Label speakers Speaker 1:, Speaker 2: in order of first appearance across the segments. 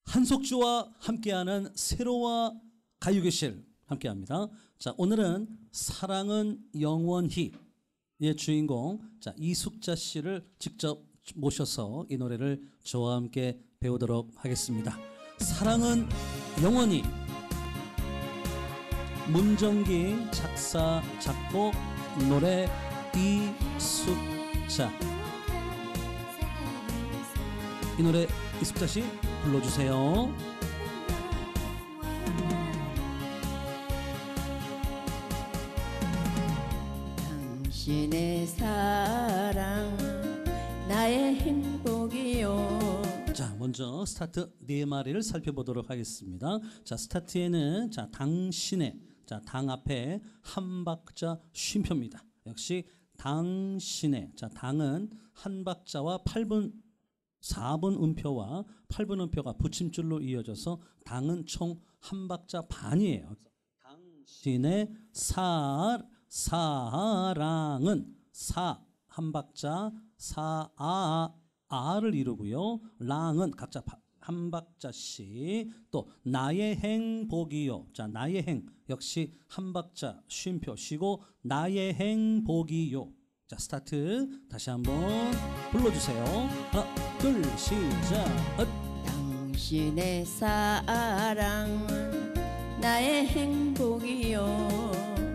Speaker 1: 한석주와 함께하는 새로와 가요교실 함께합니다. 자, 오늘은 사랑은 영원히의 주인공 이숙자 씨를 직접 모셔서 이 노래를 저와 함께 배우도록 하겠습니다. 사랑은 영원히. 문정기 작사 작곡 노래 이숙자. 이 노래 이숙자 씨 불러주세요.
Speaker 2: 당신의 사랑 나의 행복이요.
Speaker 1: 자, 먼저 스타트 네 마리를 살펴보도록 하겠습니다. 자, 스타트에는 당신의 당 앞에 한 박자 쉼표입니다. 역시 당신의 당은 한 박자와 4분 음표와 8분 음표가 붙임줄로 이어져서 당은 총 한 박자 반이에요. 당신의 사랑은 한 박자 아를 이루고요. 랑은 각자 한 박자씩. 또 나의 행복이요. 자, 나의 행 역시 한 박자 쉼표 쉬고 나의 행복이요. 자, 스타트 다시 한번 불러주세요. 하나 둘 시작.
Speaker 2: 당신의 사랑 나의 행복이요.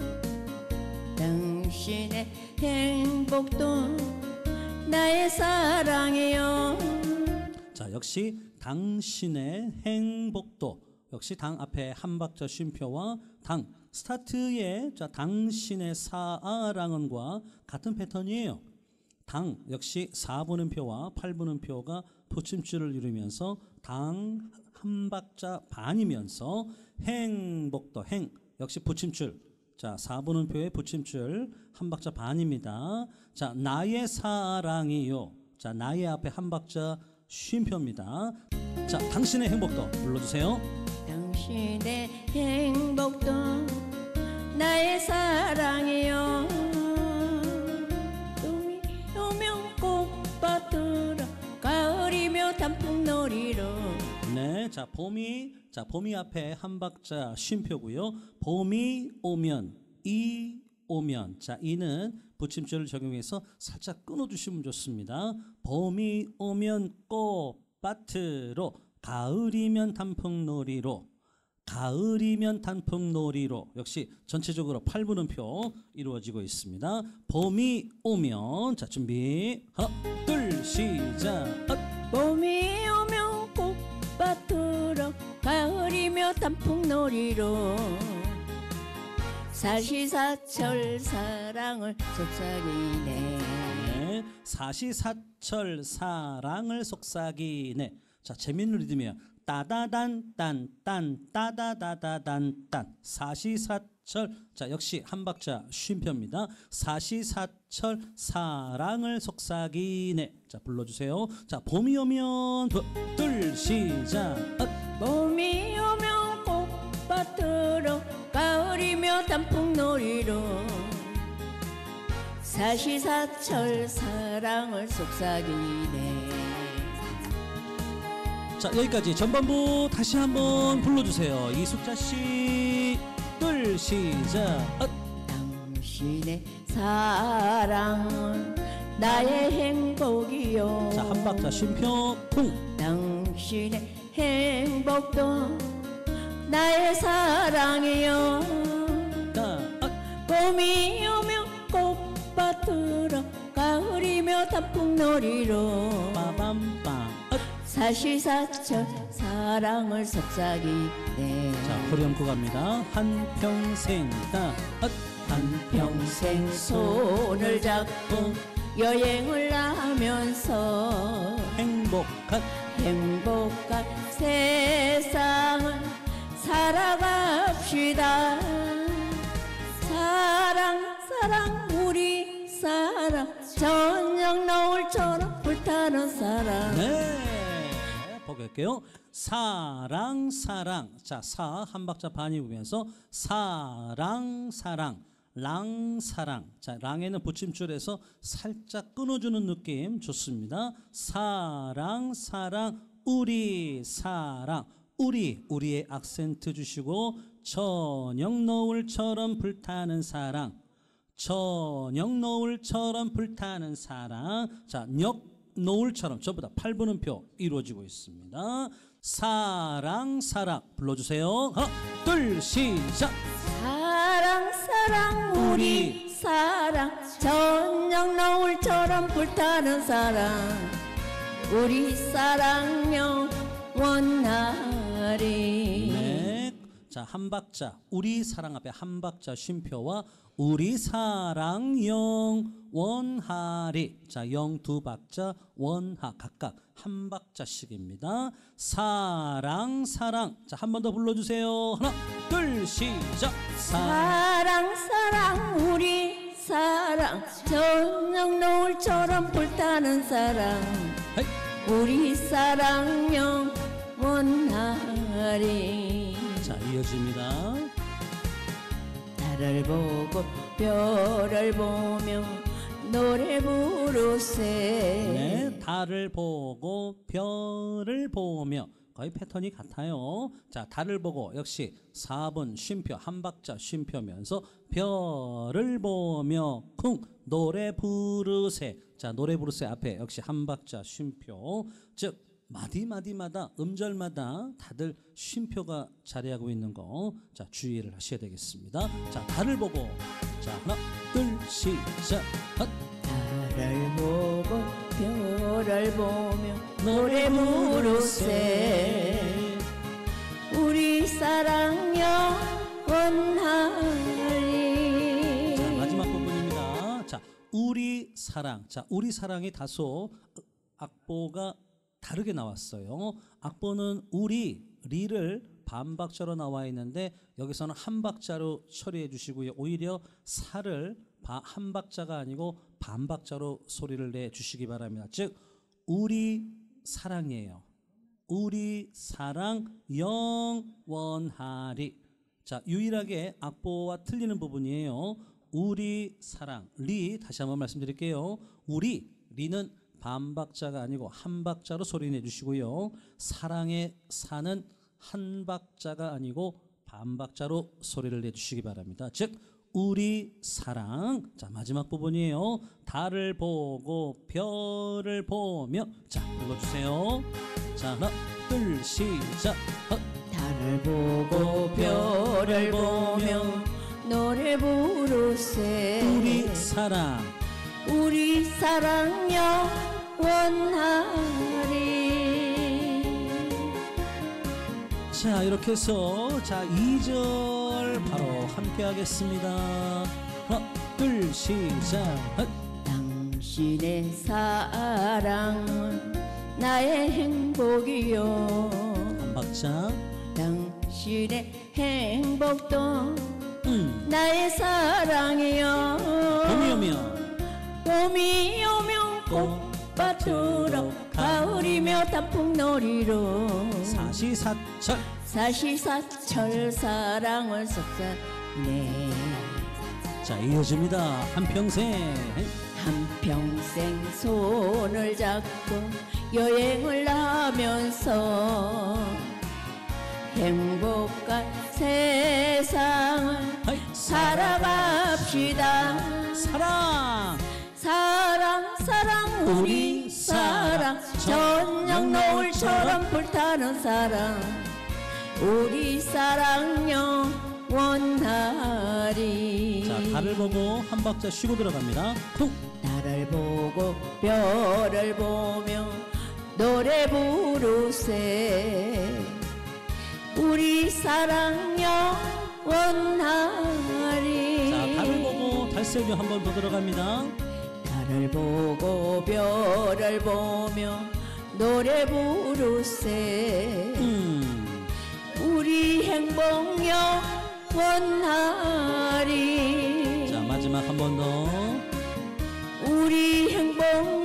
Speaker 2: 당신의 행복도 나의 사랑이요.
Speaker 1: 자, 역시 당신의 행복도 역시 당 앞에 한 박자 쉼표와 당 스타트의 당신의 사랑은과 같은 패턴이에요. 당 역시 4분 음표와 8분 음표가 붙임줄을 이루면서 당 한 박자 반이면서 행복도 행 역시 붙임줄. 자, 4분 음표의 붙임줄 한 박자 반입니다. 자, 나의 사랑이요. 자, 나의 앞에 한 박자 쉼표입니다. 자, 당신의 행복도 불러주세요.
Speaker 2: 당신의 행복도 나의 사랑이요. 봄이 오면 꽃밭으로 가을이며 단풍놀이로.
Speaker 1: 네, 봄이 앞에 한 박자 쉼표고요. 봄이 오면 오면. 자, 이는 붙임줄을 적용해서 살짝 끊어주시면 좋습니다. 봄이 오면 꽃밭으로 가을이면 단풍놀이로. 가을이면 단풍놀이로. 역시 전체적으로 8분 음표 이루어지고 있습니다. 봄이 오면. 자, 준비 하나 둘 시작.
Speaker 2: 봄이 오면 꽃밭으로 가을이며 단풍놀이로. 사시사철 사랑을 속삭이네.
Speaker 1: 네, 사시사철 사랑을 속삭이네. 자, 재밌는 리듬이에요. 따다단 딴딴 따다다다단 딴. 사시사철. 자, 역시 한 박자 쉼표입니다. 사시사철 사랑을 속삭이네. 자, 불러주세요. 자, 봄이 오면 둘 시작.
Speaker 2: 봄이 오면 꽃밭으로 가을이며 단풍놀이로. 사시사철 사랑을 속삭이네.
Speaker 1: 자, 여기까지 전반부 다시 한번 불러주세요. 이숙자 씨. 둘 시작.
Speaker 2: 당신의 사랑은 나의 행복이요.
Speaker 1: 자, 한 박자 쉼표 쿵.
Speaker 2: 당신의 행복도 나의 사랑이요. 봄이 오면 꽃밭으로 가을이며 단풍놀이로.
Speaker 1: 빠밤빰.
Speaker 2: 사시사철 사랑을 속삭이네.
Speaker 1: 자, 후렴구 갑니다. 한평생
Speaker 2: 한평생 손을 잡고 여행을 하면서
Speaker 1: 행복한
Speaker 2: 세상을 살아갑시다. 사랑 우리 사랑 저녁 노을처럼 불타는 사랑.
Speaker 1: 네, 보겠게요. 사랑. 자, 한 박자 반이 오면서 사랑. 랑사랑. 자, 랑에는 붙임줄에서 살짝 끊어주는 느낌 좋습니다. 사랑 우리 사랑. 우리의 악센트 주시고 저녁 노을처럼 불타는 사랑. 저녁 노을처럼 불타는 사랑. 자, 노을처럼 전부 다 8분음표 이루어지고 있습니다. 사랑 불러주세요. 하나 둘 시작.
Speaker 2: 사랑 우리 사랑 저녁 노을처럼 불타는 사랑 우리 사랑 영원하리.
Speaker 1: 네. 자, 한 박자 우리 사랑 앞에 한 박자 쉼표와 우리 사랑 영원하리. 자, 영 두 박자 원하 각각 한 박자씩입니다. 사랑. 자, 한 번 더 불러주세요. 하나 둘 시작.
Speaker 2: 사랑 우리 사랑 저녁 노을처럼 불타는 사랑
Speaker 1: 헤이.
Speaker 2: 우리 사랑 영원하리.
Speaker 1: 자, 이어집니다.
Speaker 2: 달을 보고 별을 보며 노래 부르세.
Speaker 1: 네, 달을 보고 별을 보며 거의 패턴이 같아요. 자, 달을 보고 역시 4분 쉼표 한 박자 쉼표면서 별을 보며 쿵 노래 부르세. 자, 노래 부르세 앞에 역시 한 박자 쉼표. 즉 마디마디마다 음절마다 다들 쉼표가 자리하고 있는 거, 자, 주의를 하셔야 되겠습니다. 자, 달을 보고, 자, 하나 둘 시작.
Speaker 2: 달을 보고 별을 보며 노래 부르세. 우리 사랑 영원하리.
Speaker 1: 자, 마지막 부분입니다. 자, 우리 사랑. 자, 우리 사랑이 다소 악보가 다르게 나왔어요. 악보는 리를 반박자로 나와 있는데 여기서는 한 박자로 처리해 주시고요. 오히려 사를 한 박자가 아니고 반박자로 소리를 내 주시기 바랍니다. 즉 우리 사랑이에요. 우리 사랑 영원하리. 자, 유일하게 악보와 틀리는 부분이에요. 우리 사랑 다시 한번 말씀드릴게요. 리는 반박자가 아니고 한 박자로 소리 내주시고요. 사랑의 사는 한 박자가 아니고 반박자로 소리를 내주시기 바랍니다. 즉 우리 사랑. 자, 마지막 부분이에요. 달을 보고 별을 보며. 자, 불러주세요. 자, 하나 둘 시작.
Speaker 2: 달을 보고 별을 보며 노래 부르세. 우리 사랑 영원하리.
Speaker 1: 자, 이렇게 해서 자 2절 바로 함께 하겠습니다. 하나 둘 시작.
Speaker 2: 당신의 사랑은 나의 행복이요.
Speaker 1: 한 박자.
Speaker 2: 당신의 행복도 나의 사랑이요. 봄이 오면 꽃밭으로 가을이며 단풍놀이로 사시사철 사랑을 쏟아내.
Speaker 1: 자, 이어집니다. 한평생
Speaker 2: 손을 잡고 여행을 하면서 행복한 세상을 살아갑시다. 사랑 우리 사랑 저녁 노을처럼 불타는 사랑 우리 사랑 영원하리.
Speaker 1: 자, 달을 보고 한 박자 쉬고 들어갑니다. 쿵.
Speaker 2: 달을 보고 별을 보며 노래 부르세. 우리 사랑 영원하리.
Speaker 1: 자, 달을 보고 달새교 한 번 더 들어갑니다.
Speaker 2: 달을 보고 별을 보며 노래 부르세. 우리 행복 영원하리.
Speaker 1: 자, 마지막 한 번 더.
Speaker 2: 우리 행복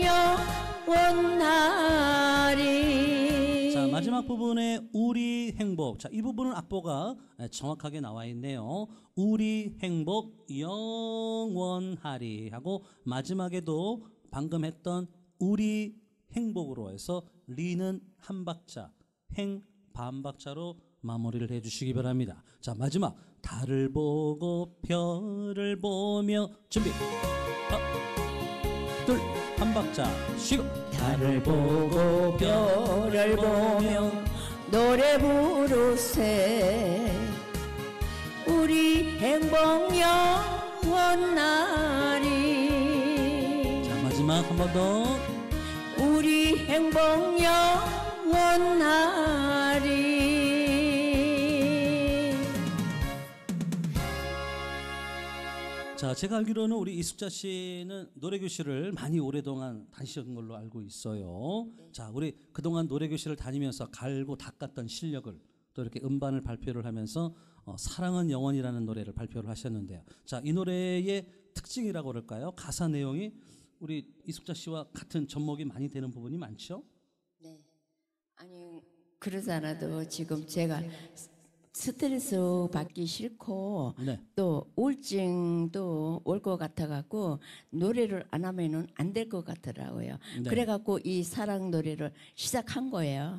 Speaker 2: 영원하리.
Speaker 1: 자, 마지막 부분에 우리 행복. 자, 이 부분은 악보가 정확하게 나와 있네요. 우리 행복 영원하리 하고 마지막에도 방금 했던 우리 행복으로 해서 리는 한 박자, 행 반박자로 마무리를 해주시기 바랍니다. 자, 마지막 달을 보고 별을 보며 준비. 하나, 둘, 한 박자 쉬고.
Speaker 2: 달을 보고 별을 보며 노래 부르세. 우리 행복 영원하리.
Speaker 1: 자, 마지막 한 번 더.
Speaker 2: 우리 행복 영원하리.
Speaker 1: 자, 제가 알기로는 우리 이숙자 씨는 노래교실을 많이 오랫동안 다니신 걸로 알고 있어요. 자, 우리 그동안 노래교실을 다니면서 갈고 닦았던 실력을 또 이렇게 음반을 발표를 하면서 사랑은 영원이라는 노래를 발표를 하셨는데요. 자, 이 노래의 특징이라고 그럴까요? 가사 내용이 우리 이숙자 씨와 같은 접목이 많이 되는 부분이 많죠?
Speaker 2: 네. 아니 그러지 않아도 지금 제가 스트레스 받기 싫고
Speaker 1: 네.
Speaker 2: 또 우울증도 올 것 같아 갖고 노래를 안 하면은 안 될 것 같더라고요.
Speaker 1: 네.
Speaker 2: 그래 갖고 이 사랑 노래를 시작한 거예요.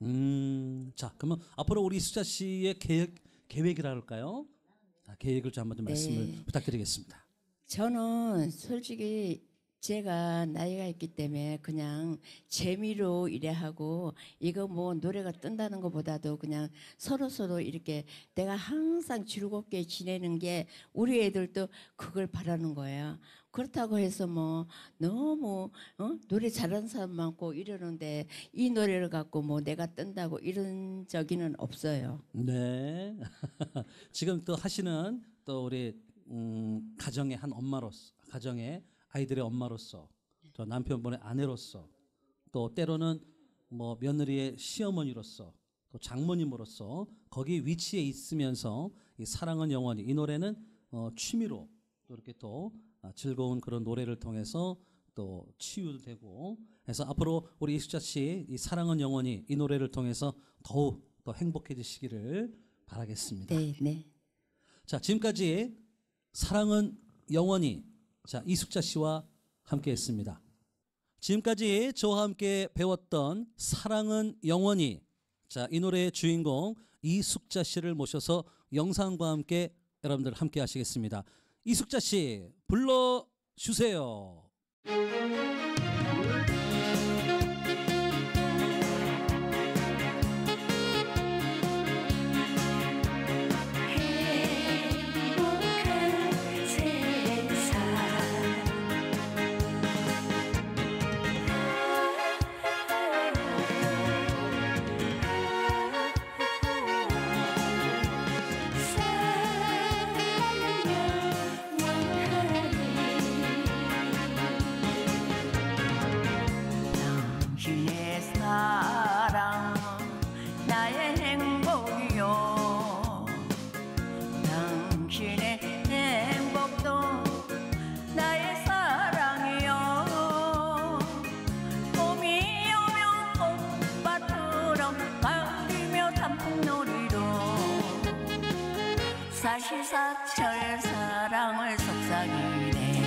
Speaker 1: 자, 그러면 앞으로 우리 이숙자 씨의 계획이라 할까요? 계획을 좀 한번 좀 말씀을 부탁드리겠습니다.
Speaker 2: 저는 솔직히 제가 나이가 있기 때문에 그냥 재미로 이래 하고 이거 뭐 노래가 뜬다는 것보다도 그냥 서로 이렇게 내가 항상 즐겁게 지내는 게 우리 애들도 그걸 바라는 거예요. 그렇다고 해서 뭐 너무 노래 잘하는 사람 많고 이러는데 이 노래를 갖고 뭐 내가 뜬다고 이런 적이는 없어요.
Speaker 1: 네. 지금 또 하시는 또 우리 가정의 한 엄마로서, 가정의 아이들의 엄마로서, 또 남편분의 아내로서, 또 때로는 뭐 며느리의 시어머니로서, 또 장모님으로서 거기 위치에 있으면서 이 사랑은 영원히 이 노래는 취미로 또 이렇게 또 즐거운 그런 노래를 통해서 또 치유되고 해서 앞으로 우리 이숙자 씨 이 사랑은 영원히 이 노래를 통해서 더욱 더 행복해지시기를 바라겠습니다.
Speaker 2: 네, 네.
Speaker 1: 자, 지금까지 사랑은 영원히 자 이숙자 씨와 함께했습니다. 지금까지 저와 함께 배웠던 사랑은 영원히 자 이 노래의 주인공 이숙자 씨를 모셔서 영상과 함께 여러분들 함께 하시겠습니다. 이숙자 씨 불러주세요.
Speaker 2: 당신의 사랑 나의 행복이요 당신의 행복도 나의 사랑이요 봄이 오면 꽃밭으로 가리며 단풍놀이로 사시사철 사랑을 속삭이네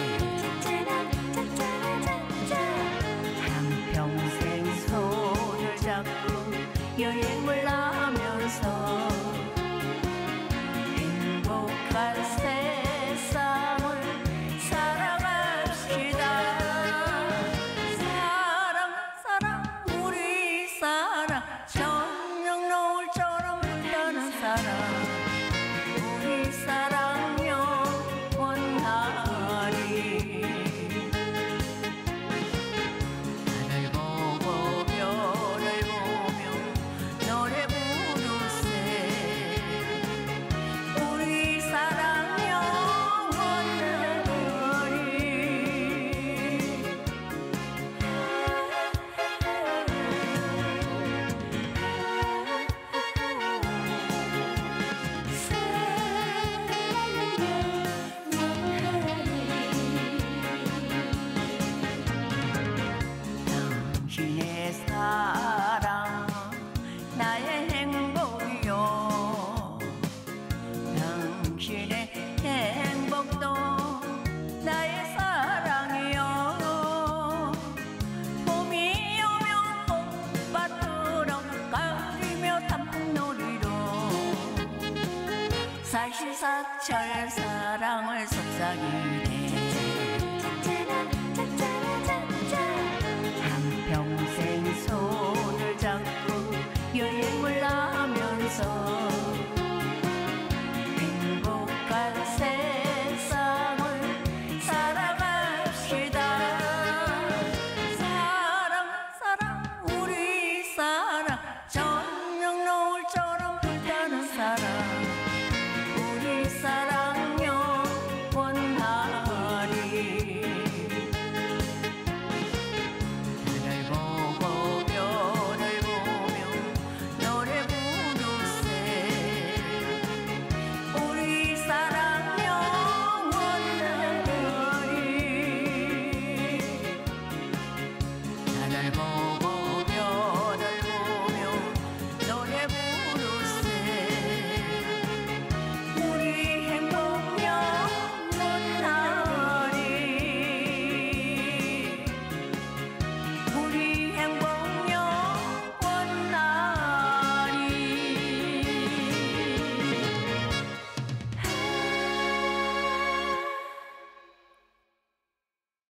Speaker 2: 평생 손을 잡고 여행을 하면서 행복한 세상을 살아갑시다. 사랑 사랑 우리 사랑 저녁 노을처럼 불타는 사랑 우리 사랑 사시사철 사랑을 속삭이네. 한평생 손을 잡고 여행을 하면서 행복한 세상을 살아갑시다. 사랑 사랑 우리 사랑, 저녁 노을처럼 불타는 사랑, 우리 사랑 영원하리. 달을 보고 별을 보며 노래 부르세. 우리 사랑 영원하리. 달을 보고